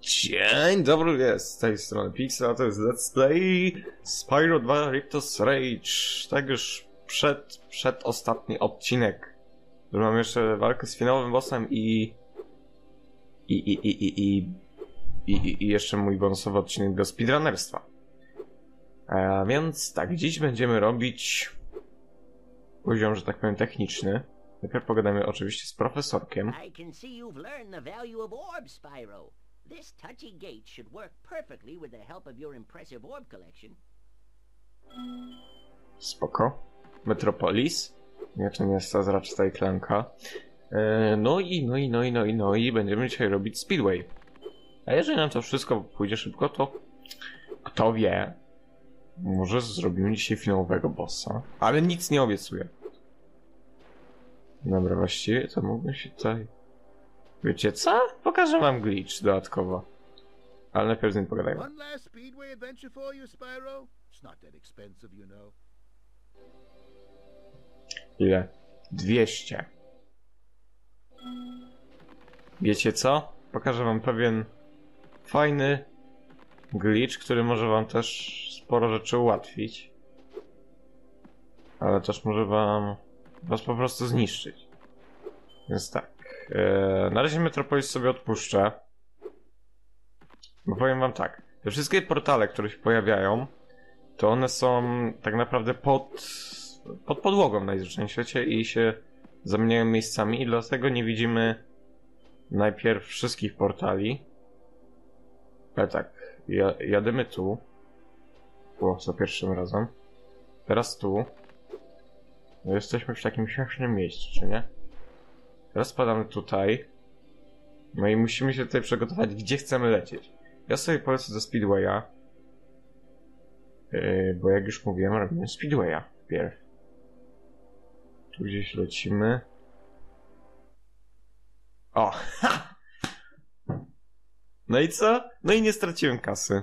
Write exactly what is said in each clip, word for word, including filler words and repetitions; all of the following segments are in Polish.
Dzień dobry, jest z tej strony Pixel, a to jest Let's Play Spyro dwa Ripto's Rage. Tak już przed, przed ostatni odcinek. Mam jeszcze walkę z finałowym bossem i... I, i, i, i, i, i, i jeszcze mój bonusowy odcinek do speedrunnerstwa. A więc tak, dziś będziemy robić poziom, że tak powiem, techniczny. Najpierw pogadamy oczywiście z profesorkiem. I can see you've learned the value of orbs, Spyro. This touchy gate should work perfectly with the help of your impressive orb collection. Spoko. Metropolis. Nie, to nie jest ta z Ratcheta i Clanka. E, no i, no i, no i, no i, no i będziemy dzisiaj robić Speedway. A jeżeli nam to wszystko pójdzie szybko, to kto wie, może zrobimy dzisiaj finałowego bossa. Ale nic nie obiecuję. Dobra, właściwie to mógłbym się tutaj... Wiecie co? Pokażę wam glitch dodatkowo. Ale najpierw z nim pogadajmy. One last Speedway adventure for you, Spyro? It's not that expensive, you know. Ile? dwieście. Wiecie co? Pokażę wam pewien fajny glitch, który może wam też sporo rzeczy ułatwić. Ale też może wam was po prostu zniszczyć. Więc tak. Yy, na razie Metropolis sobie odpuszczę. Bo powiem wam tak. Te wszystkie portale, które się pojawiają, to one są tak naprawdę pod, pod podłogą najzwyczajniej w świecie i się zamieniają miejscami i dlatego nie widzimy najpierw wszystkich portali. Ale tak, ja, jadymy tu. Było za pierwszym razem. Teraz tu. No jesteśmy w takim śmiesznym miejscu, czy nie? Teraz spadamy tutaj. No i musimy się tutaj przygotować, gdzie chcemy lecieć. Ja sobie polecę do Speedwaya. Yy, bo jak już mówiłem, robimy Speedwaya wpierw. Tu gdzieś lecimy. O! Ha! No i co? No i nie straciłem kasy.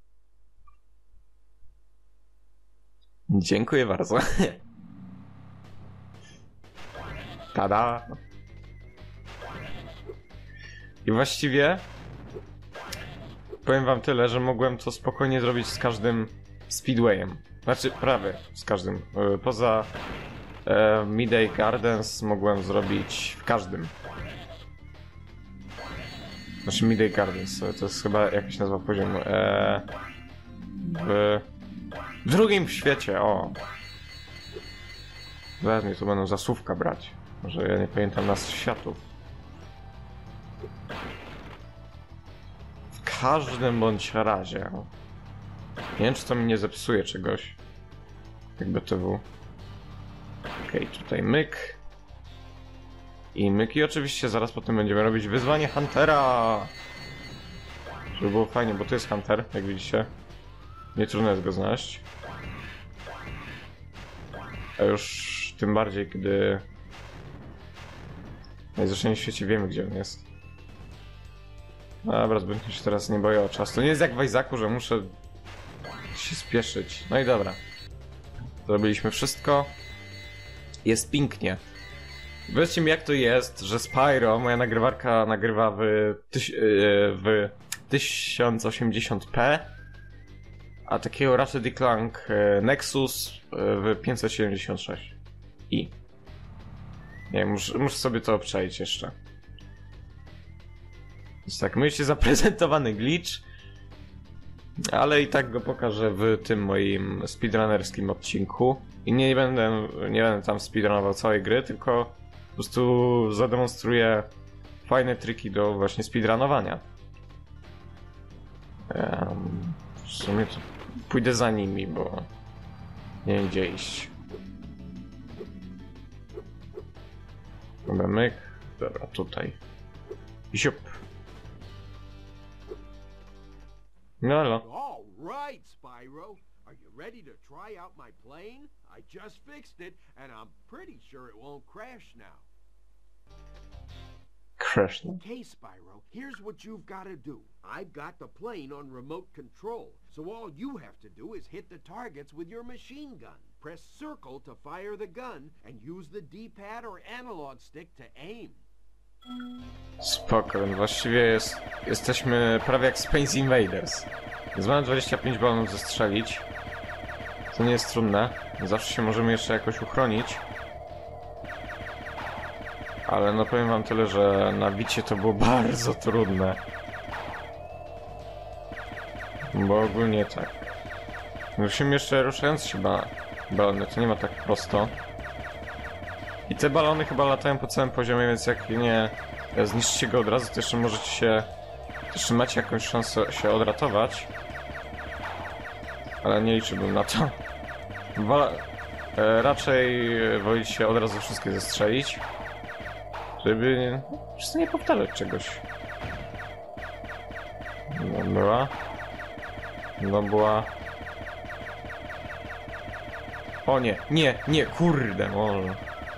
Dziękuję bardzo. Tada! I właściwie powiem wam tyle, że mogłem to spokojnie zrobić z każdym Speedwayem. Znaczy, prawie z każdym. Poza e, Midday Gardens mogłem zrobić w każdym. Znaczy Midday Gardens, to jest chyba jakaś nazwa poziomu. E, w, w drugim świecie, o! Zaraz mi tu będą za słówka brać. Może ja nie pamiętam nazw światów. W każdym bądź razie. Nie wiem, czy to mi nie zepsuje czegoś. Jak B T W. Okej, okay, tutaj myk. I myk. I oczywiście zaraz potem będziemy robić wyzwanie Huntera. Żeby było fajnie, bo to jest Hunter, jak widzicie. Nie trudno jest go znaleźć. A już tym bardziej, gdy najzwyczajniej w świecie wiemy, gdzie on jest. Dobra, zbytnio się teraz nie boję o czas. To nie jest jak w Isaacu, że muszę się spieszyć. No i dobra. Zrobiliśmy wszystko. Jest pięknie. Powiedzcie mi, jak to jest, że Spyro, moja nagrywarka nagrywa w, tyś, w tysiąc osiemdziesiąt p, a takiego Ratchet i Clank Nexus w pięćset siedemdziesiąt sześć i. Nie wiem, muszę, muszę sobie to obczaić jeszcze. Więc tak, mieliście zaprezentowany glitch, ale i tak go pokażę w tym moim speedrunnerskim odcinku. I nie będę, nie będę tam speedrunował całej gry, tylko po prostu zademonstruję fajne triki do właśnie speedrunowania. Um, w sumie to pójdę za nimi, bo nie wiem gdzie iść. Dobra, myk. Dobra, tutaj. I siup. No, no. All right, Spyro. Are you ready to try out my plane? I just fixed it, and I'm pretty sure it won't crash now. Crash. Okay, Spyro, here's what you've got to do. I've got the plane on remote control, so all you have to do is hit the targets with your machine gun. Press circle to fire the gun, and use the D-pad or analog stick to aim. Spoko, właściwie jest jesteśmy prawie jak Space Invaders. Więc mamy dwadzieścia pięć balonów zestrzelić. To nie jest trudne. Zawsze się możemy jeszcze jakoś uchronić. Ale no powiem wam tyle, że nabicie to było bardzo trudne. Bo ogólnie tak. Musimy jeszcze ruszając się ba balony, to nie ma tak prosto. I te balony chyba latają po całym poziomie, więc jak nie zniszczycie go od razu, to jeszcze możecie się... Jeszcze macie jakąś szansę się odratować. Ale nie liczyłbym na to. Wala... E, raczej woli się od razu wszystkie zestrzelić. Żeby po prostu nie powtarzać czegoś. No była. No była. O nie, nie, nie, kurde, mol.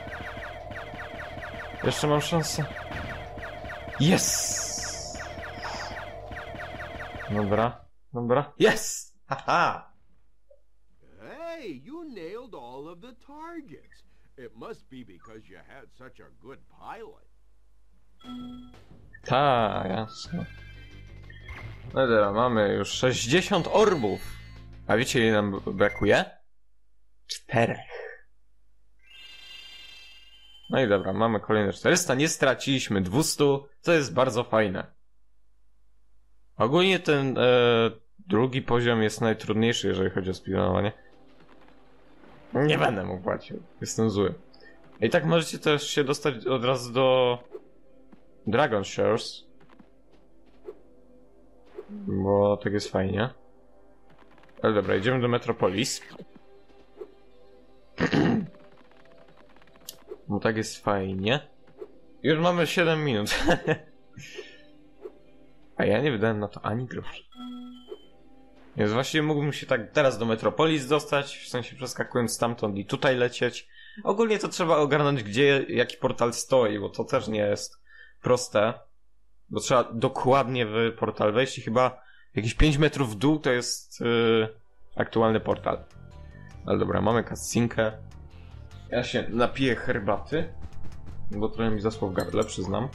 Jeszcze mam szansę. Yes! Dobra, dobra. Yes! Haha! Hey, you nailed all of the targets. It must be because you had such a good pilot. Ta, jasne. No dobra, mamy już sześćdziesiąt orbów. A wiecie, ile nam brakuje? Czterech. No i dobra, mamy kolejne czterysta. Nie straciliśmy dwieście, co jest bardzo fajne. Ogólnie ten e, drugi poziom jest najtrudniejszy, jeżeli chodzi o speedrunowanie. Nie będę mu płacił. Jestem zły. I tak możecie też się dostać od razu do Dragon Shores. Bo tak jest fajnie. Ale dobra, idziemy do Metropolis. Bo tak jest fajnie. Już mamy siedem minut. A ja nie wydałem na to ani grosza. Więc właściwie mógłbym się tak teraz do Metropolis dostać, w sensie przeskakując stamtąd i tutaj lecieć. Ogólnie to trzeba ogarnąć, gdzie jaki portal stoi, bo to też nie jest proste. Bo trzeba dokładnie w portal wejść i chyba jakieś pięć metrów w dół to jest yy, aktualny portal. Ale dobra, mamy cutscenkę. Ja się napiję herbaty, bo trochę mi zasło w gardle, przyznam.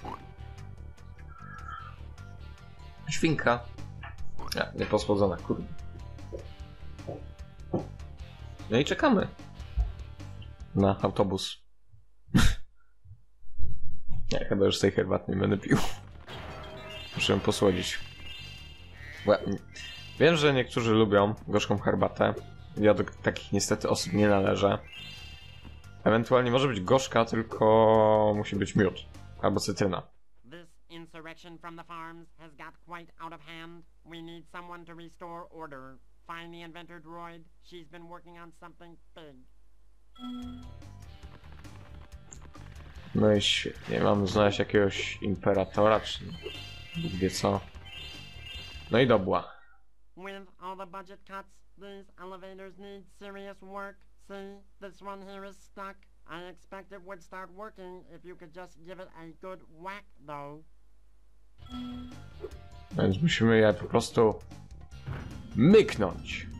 Świnka. Ja, nieposłodzona, kurde. No i czekamy na autobus. Nie, chyba już tej herbaty nie będę pił. Muszę ją posłodzić. Wiem, że niektórzy lubią gorzką herbatę. Ja do takich niestety osób nie należę. Ewentualnie może być gorzka, tylko musi być miód. Albo cytryna. This insurrection from the farms has got quite out of hand. We need someone to restore order. Find the inventor droid. She's been working on something big. No i świetnie, mam znaleźć jakiegoś imperatora, czy Bóg wie co. No i dobła. With all the budget cuts, these elevators need serious work. See, this one here is stuck. I expect it would start working if you could just give it a good whack, though. Więc musimy je po prostu myknąć.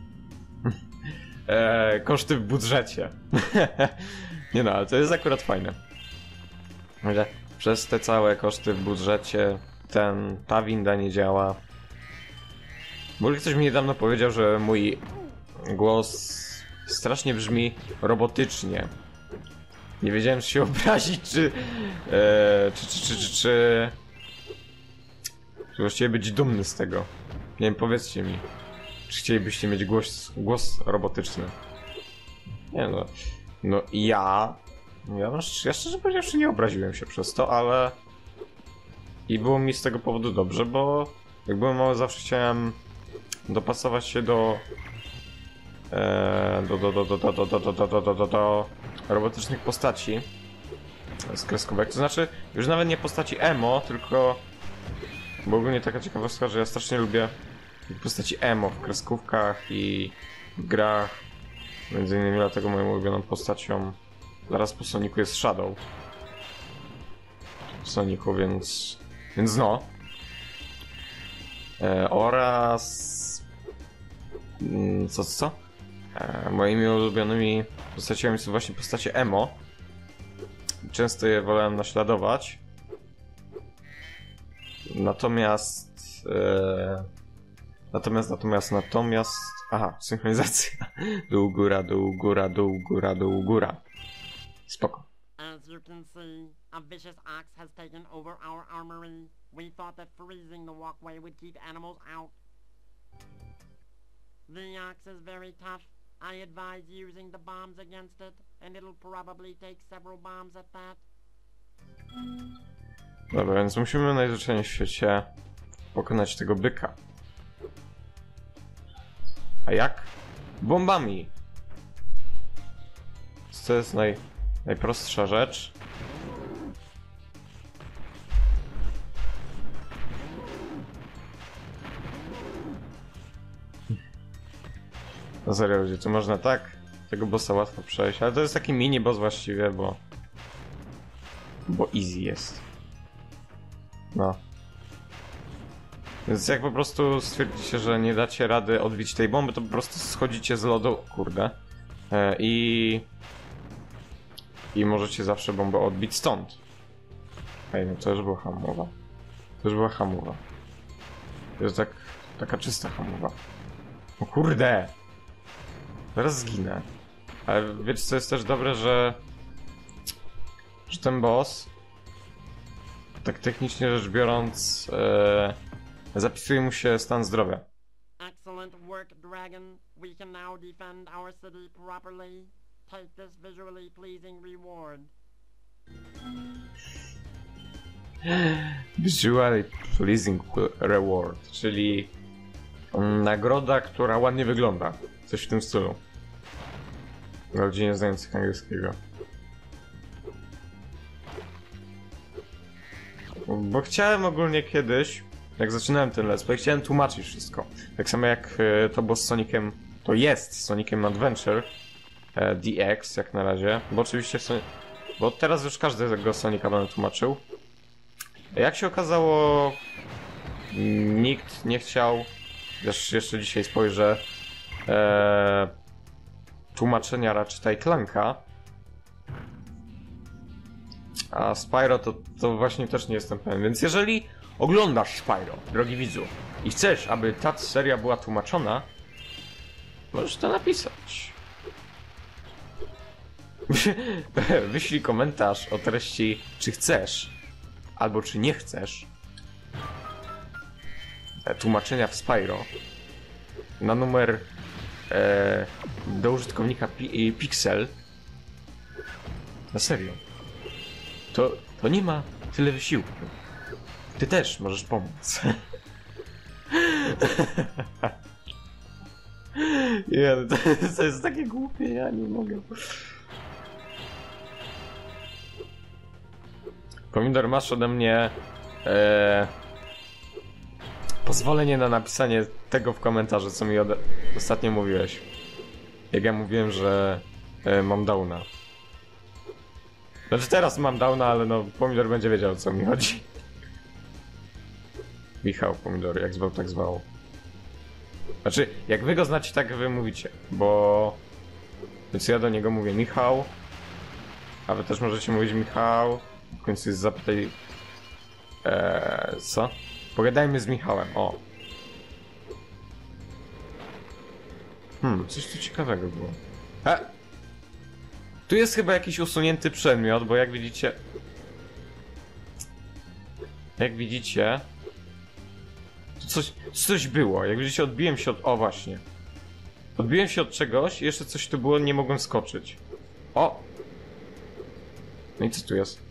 eee, koszty w budżecie. Nie no, ale to jest akurat fajne. Że przez te całe koszty w budżecie ten, ta winda nie działa. W ogóle ktoś mi niedawno powiedział, że mój głos strasznie brzmi robotycznie. Nie wiedziałem, czy się obrazić, czy, e, czy, czy, czy, czy, czy, czy właściwie być dumny z tego. Nie wiem, powiedzcie mi, czy chcielibyście mieć głos, głos robotyczny. Nie no, no ja, ja, ja szczerze powiedziawszy nie obraziłem się przez to, ale i było mi z tego powodu dobrze, bo jak byłem mały, zawsze chciałem dopasować się do do do do do do do do do do do do do do robotycznych postaci z kreskówek, to znaczy już nawet nie postaci emo, tylko bo ogólnie taka ciekawostka, że ja strasznie lubię postaci emo w kreskówkach i w grach, między innymi dlatego moją ulubioną postacią zaraz po Sonicu jest Shadow w Sonicu, więc więc no e, oraz co co? E, moimi ulubionymi postaciami są właśnie postacie emo. Często je wolałem naśladować. Natomiast E, natomiast, natomiast, natomiast... Aha, synchronizacja. Dół, góra, dół, góra, dół, góra, dół, góra. Spoko. As you can see, a vicious ox has taken over our armory. We thought that freezing the walkway would keep animals out. The ox is very tough. I advise using the bombs against it, and it'll probably take several bombs at that. Dobra, więc musimy najzwyczajniej w świecie pokonać tego byka. A jak? Bombami! To jest naj, najprostsza rzecz. No serio, ludzie, tu można tak tego bossa łatwo przejść, ale to jest taki mini boss właściwie, bo... Bo easy jest. No. Więc jak po prostu stwierdzicie, że nie dacie rady odbić tej bomby, to po prostu schodzicie z lodu, kurde. E, I... I możecie zawsze bombę odbić stąd. Ej, no to już była hamowa. To już była hamowa. To jest tak... taka czysta hamowa. O kurde! Zaraz zginę. Ale wiecie co jest też dobre, że... Że ten boss... Tak technicznie rzecz biorąc... E, zapisuje mu się stan zdrowia. Excellent work, Dragon. We can now defend our city properly. Take this visually pleasing reward. Visually pleasing reward, czyli nagroda, która ładnie wygląda. Coś w tym stylu. Dla ludzi nie znających angielskiego. Bo chciałem ogólnie kiedyś, jak zaczynałem ten let's play, chciałem tłumaczyć wszystko. Tak samo jak to było z Sonicem, to jest z Sonicem Adventure D X jak na razie, bo oczywiście Son- bo teraz już każdego Sonika będę tłumaczył. Jak się okazało, nikt nie chciał, też jeszcze dzisiaj spojrzę, e, tłumaczenia Ratcheta i Clanka. A Spyro to, to właśnie też nie jestem pewien, więc jeżeli oglądasz Spyro, drogi widzu, i chcesz, aby ta seria była tłumaczona, możesz to napisać. Wyślij komentarz o treści, czy chcesz, albo czy nie chcesz tłumaczenia w Spyro na numer e, do użytkownika pi Pixel. Na serio. To, to nie ma tyle wysiłku. Ty też możesz pomóc. Ja, to, to jest takie głupie, ja nie mogę. Pomidor, masz ode mnie e, pozwolenie na napisanie tego w komentarzu, co mi ode, ostatnio mówiłeś. Jak ja mówiłem, że e, mam downa. Znaczy teraz mam downa, ale no Pomidor będzie wiedział, o co mi chodzi. Michał Pomidor, jak zwał, tak zwał. Znaczy, jak wy go znacie, tak wy mówicie, bo... Więc ja do niego mówię Michał, a wy też możecie mówić Michał. W końcu jest zapytaj... Eee, co? Pogadajmy z Michałem, o. Hmm, coś tu ciekawego było. E! Tu jest chyba jakiś usunięty przedmiot, bo jak widzicie... Jak widzicie... To coś, coś było, jak widzicie odbiłem się od... O właśnie. Odbiłem się od czegoś i jeszcze coś tu było, nie mogłem skoczyć. O! No i co tu jest?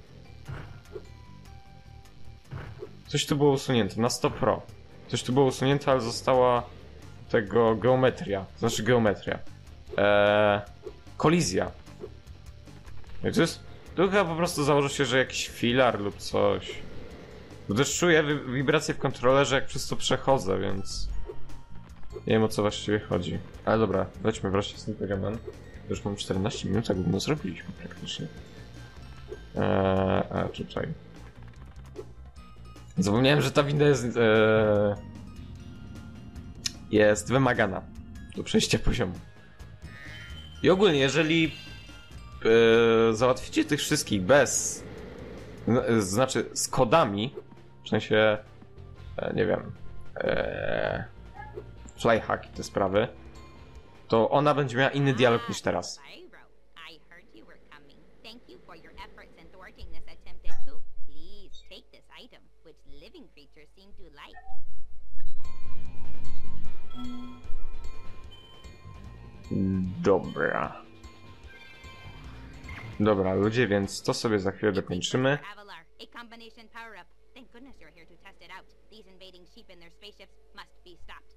Coś tu było usunięte, na sto pro. Coś tu było usunięte, ale została tego geometria. Znaczy geometria. Eee, kolizja. I to jest... Tu chyba po prostu założę się, że jakiś filar lub coś. Bo też czuję wi wibrację w kontrolerze, jak przez to przechodzę, więc... Nie wiem, o co właściwie chodzi. Ale dobra, lećmy wreszcie z tym programem. Już mam czternaście minut, jak no zrobiliśmy praktycznie. Eee, a tutaj... Zapomniałem, że ta winda jest... Eee, jest wymagana do przejścia poziomu. I ogólnie, jeżeli eee, załatwicie tych wszystkich bez... Znaczy, z kodami, w sensie, e, nie wiem, e, flyhack i te sprawy, to ona będzie miała inny dialog niż teraz. Spyro, I heard you were coming. Thank you for your efforts in thwarting this attempted coup. Please take this item, which living creatures seem to like. Dobra. Dobra, ludzie, więc to sobie za chwilę dokończymy. Avalar, a combination power-up. Thank goodness you're here to test it out. These invading sheep and their spaceships must be stopped.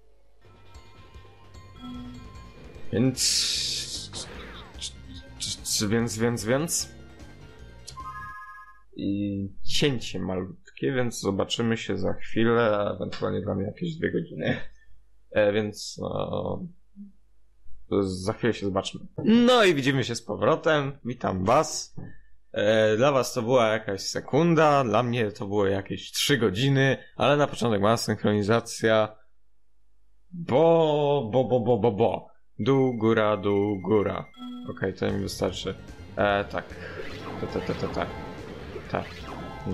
Więc... Więc, więc, więc... I cięcie malutkie, więc zobaczymy się za chwilę, a ewentualnie dla mnie jakieś dwie godziny. E, więc no... Za chwilę się zobaczymy. No i widzimy się z powrotem. Witam was. E, dla was to była jakaś sekunda, dla mnie to było jakieś trzy godziny, ale na początek mała synchronizacja. Bo, bo, bo, bo, bo, bo. Dół, góra, dół, góra. Okej, okay, to mi wystarczy. E, tak. Tak, tak, tak, tak. Tak. No.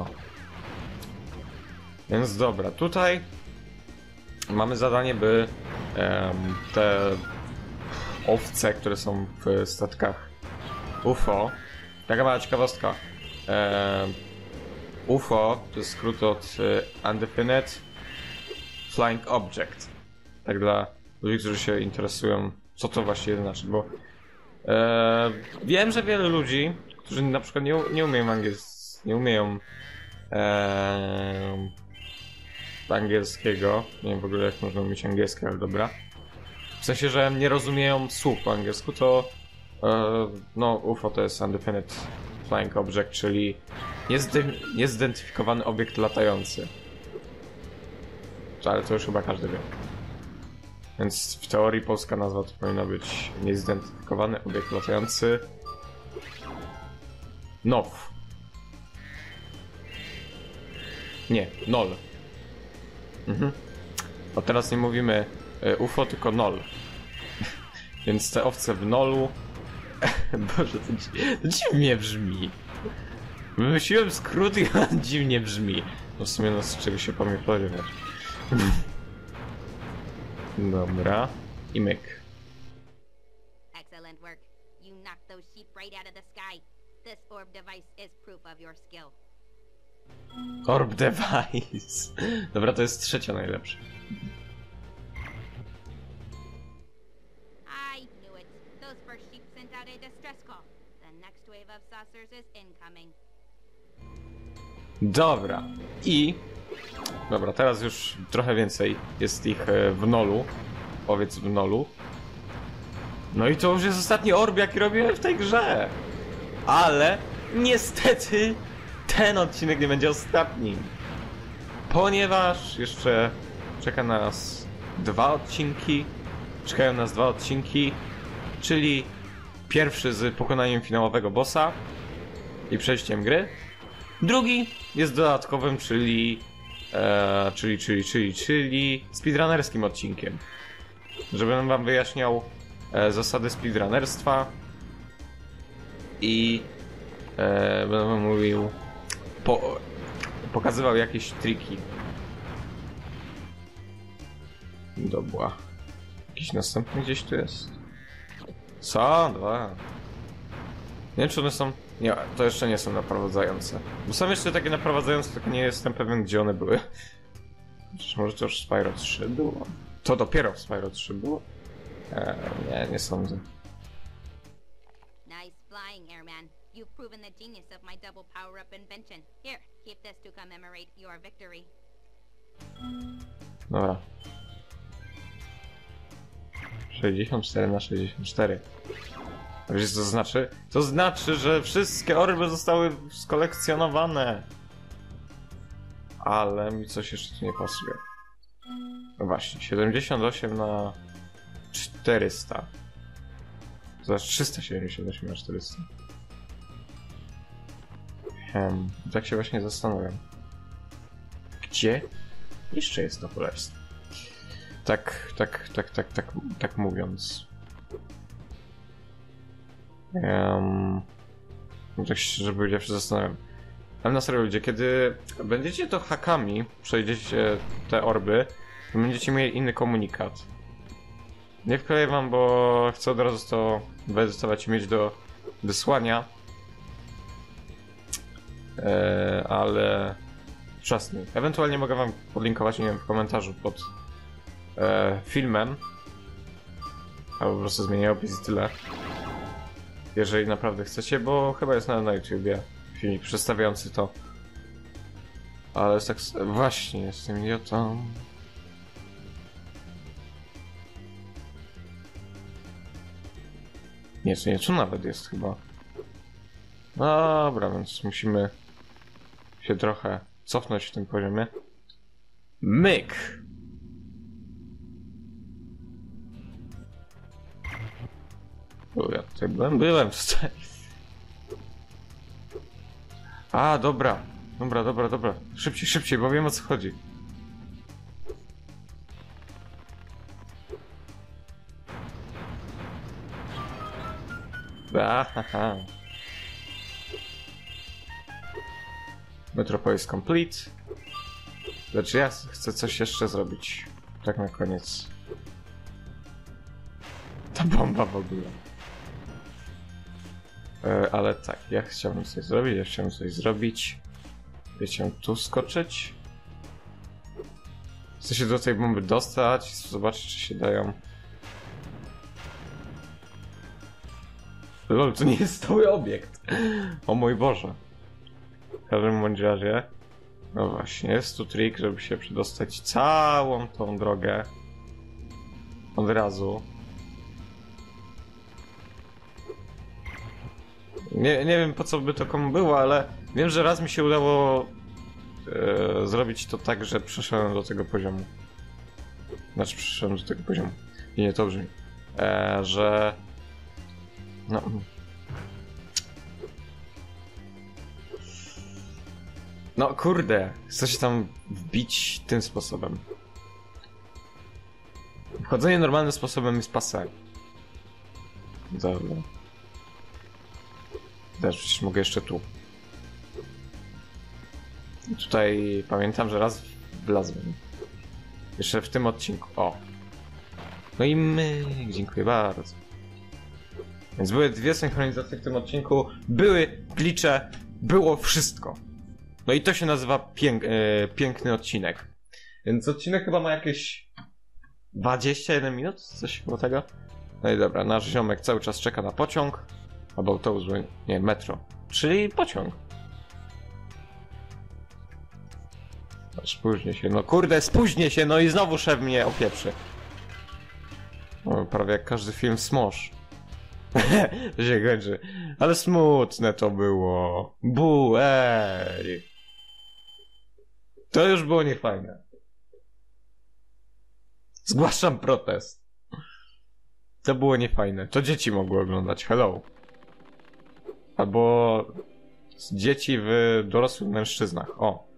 Więc dobra, tutaj mamy zadanie, by em, te owce, które są w statkach U F O. Taka mała ciekawostka. Em, U F O to jest skrót od e, Undefinite Flying Object. Tak dla ludzi, którzy się interesują, co to właściwie znaczy, bo e, wiem, że wiele ludzi, którzy na przykład nie, nie umieją angielskiego, nie umieją e, angielskiego, nie wiem w ogóle jak można umieć angielski, ale dobra. W sensie, że nie rozumieją słów po angielsku, to e, no U F O to jest Undefinite Flying Object, czyli niezdym- niezidentyfikowany obiekt latający. Ale to już chyba każdy wie. Więc w teorii polska nazwa to powinna być niezidentyfikowany obiekt latający N O W. Nie, nol. Mhm. A teraz nie mówimy U F O, tylko nol. Więc te owce w nolu... Boże, to, dzi- to dziwnie brzmi. Wymyśliłem skrót i on dziwnie brzmi. No w sumie no z czego się powinien spodziewać. Dobra. I myk. Excellent work. You knocked those sheep right out of the sky. This orb device is proof of your skill. Orb device. Dobra, to jest trzecia najlepsza. I knew it. Those first sheep sent out a distress call. The next wave of saucers is incoming. Dobra. I... Dobra, teraz już trochę więcej jest ich e, w nolu. Powiedz w nolu. No i to już jest ostatni orb, jaki robiłem w tej grze. Ale niestety ten odcinek nie będzie ostatnim. Ponieważ jeszcze czeka nas dwa odcinki. Czekają nas dwa odcinki. Czyli pierwszy z pokonaniem finałowego bossa i przejściem gry. Drugi jest dodatkowym, czyli, e, czyli, czyli, czyli, czyli speedrunnerskim odcinkiem. Żebym wam wyjaśniał e, zasady speedrunnerstwa i e, będę wam mówił, po, pokazywał jakieś triki. Dobra. Jakiś następny gdzieś tu jest? Co? Dwa. Nie wiem, czy one są... Nie, to jeszcze nie są naprowadzające. Bo są jeszcze takie naprowadzające, tylko nie jestem pewien, gdzie one były. Przecież może to już w Spyro trzy było? To dopiero w Spyro trzy było? Eee, nie, nie sądzę. Nice flying, Airman. You've proven the genius of my double power-up invention. Here, keep this to commemorate your victory. Dobra. sześćdziesiąt cztery na sześćdziesiąt cztery. Wiesz co to znaczy? To znaczy, że wszystkie orby zostały skolekcjonowane. Ale mi coś jeszcze tu nie pasuje. No właśnie, siedemdziesiąt osiem na czterysta. To znaczy trzysta siedemdziesiąt osiem na czterysta. Hmm, tak się właśnie zastanawiam. Gdzie jeszcze jest to królestwo? Tak, tak, tak, tak, tak, tak mówiąc. Um, tak szczerze powiedziawszy zastanawiam. Ale na serio ludzie, kiedy będziecie to hakami, przejdziecie te orby, to będziecie mieli inny komunikat. Nie wkleję wam, bo chcę od razu to wyedytować i mieć do wysłania. Eee, ale wczesny. Ewentualnie mogę wam podlinkować, nie wiem, w komentarzu pod e, filmem. Albo po prostu zmienię opis i tyle. Jeżeli naprawdę chcecie, bo chyba jest na, na YouTubie filmik przedstawiający to. Ale jest tak... Właśnie, jestem idiotą. Nie, co nie, tu nawet jest chyba. Dobra, więc musimy się trochę cofnąć w tym poziomie. Myk! O, ja tutaj byłem, byłem tutaj. A, dobra. Dobra, dobra, dobra. Szybciej, szybciej, bo wiem o co chodzi. Ahaha. Metropolis complete. Lecz ja chcę coś jeszcze zrobić. Tak na koniec. Ta bomba w ogóle. E, ale tak, ja chciałbym coś zrobić, ja chciałbym coś zrobić. Ja chciałem tu skoczyć. Chcę się do tej bomby dostać, zobaczyć czy się dają. Lol, to nie jest stały obiekt. O mój Boże. W każdym bądź razie. No właśnie, jest tu trik, żeby się przedostać całą tą drogę. Od razu. Nie, nie wiem po co by to komu było, ale wiem, że raz mi się udało e, zrobić to tak, że przeszedłem do tego poziomu. Znaczy przeszedłem do tego poziomu. I nie to brzmi. E, że... No... No kurde, chcę się tam wbić tym sposobem. Wchodzenie normalnym sposobem jest passé. Dobra. Też przecież mogę jeszcze tu. I tutaj pamiętam, że raz wlazłem. Jeszcze w tym odcinku. O! No i my, dziękuję bardzo. Więc były dwie synchronizacje w tym odcinku, były glitche, było wszystko. No i to się nazywa pięk e, piękny odcinek. Więc odcinek chyba ma jakieś dwadzieścia jeden minut, coś koło tego. No i dobra, nasz ziomek cały czas czeka na pociąg. Albo autobus, nie, metro. Czyli pociąg. Spóźnię się, no kurde, spóźnię się, no i znowu szef mnie opieprzy. No, prawie jak każdy film Smosh. To się kończy. Ale smutne to było. Bu, ej. To już było niefajne. Zgłaszam protest. To było niefajne. To dzieci mogły oglądać. Hello. Albo dzieci w dorosłych mężczyznach. O.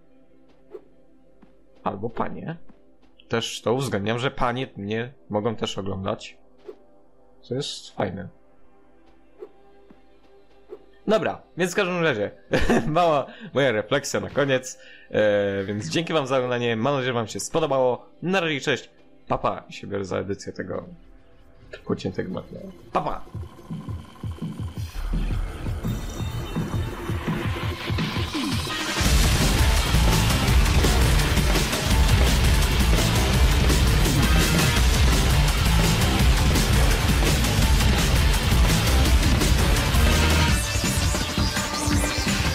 Albo panie. Też to uwzględniam, że panie mnie mogą też oglądać. Co jest fajne. Dobra, więc w każdym razie mała moja refleksja na koniec, e, więc dzięki wam za oglądanie, mam nadzieję, że wam się spodobało. Na razie, cześć, papa, i się biorę za edycję tego pociętego materiału. Papa!